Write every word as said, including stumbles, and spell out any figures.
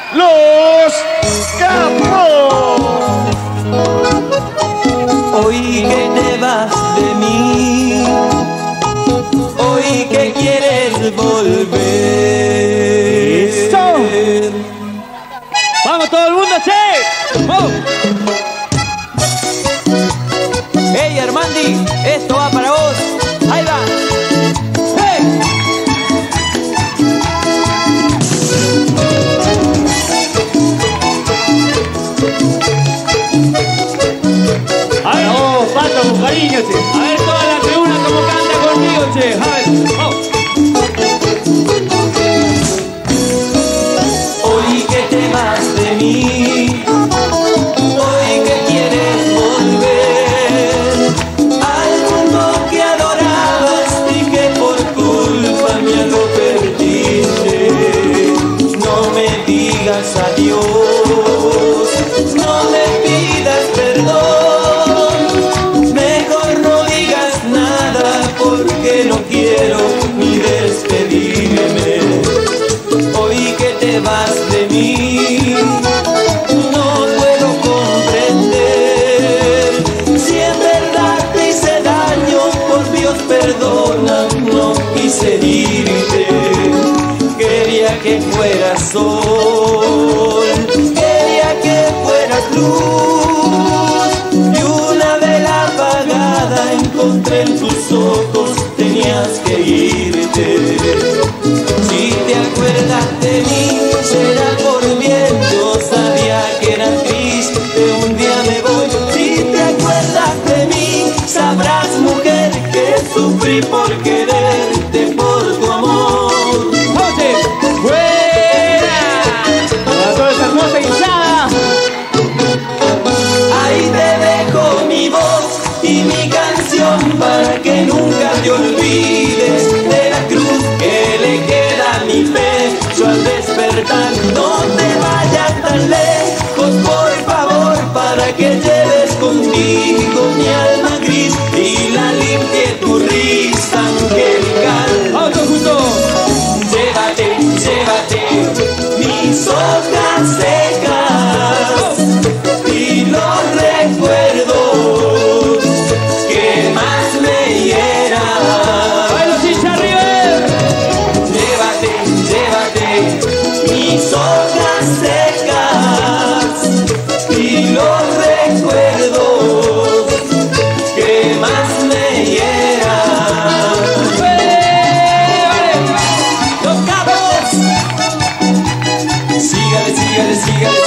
Los Capos. Hoy que te vas de mí, hoy que quieres volver. ¡Listo! ¡Vamos todo el mundo, che! ¡Vamos! Hey Armandi, esto va para vos. Ahí va. ¡Hey! A ver, no, pato, con cariño, che. A ver toda la tribuna como canta conmigo, che. A ver, vamos. Hoy que te vas de mí, hoy que quieres volver al mundo que adorabas y que por culpa mía lo perdiste. No me digas adiós, no me pidas perdón, mejor no digas nada porque no quiero ni despedirme. Hoy que te vas de mí, no puedo comprender si en verdad te hice daño, por Dios perdona, no quise herirte. Quería que fueras sol, quería que fueras luz, y una vela apagada encontré en tus ojos, tenías que irte. Si te acuerdas de mí, será por bien, yo sabía que era triste, un día me voy. Si te acuerdas de mí, sabrás, mujer, que sufrí por quererte, por tu amor. ¡José! ¡Fuera! Para toda esa hermosa guisada. Ahí te dejo mi voz y mi canción para que nunca te olvides de la cruz que le queda a mi pecho al despertar. No te vayas tan lejos, por favor, para que lleves contigo mi alma gris y la limpie tu risa angelical. ¡Vamos todos juntos! Llévate, llévate mis hojas secas y los recuerdos que más me hieran. ¡Ay, los hinchas River! Llévate, llévate mis hojas secas y los recuerdos que más me hieran. ¡Los Capos! Sígale, sígale, sígale.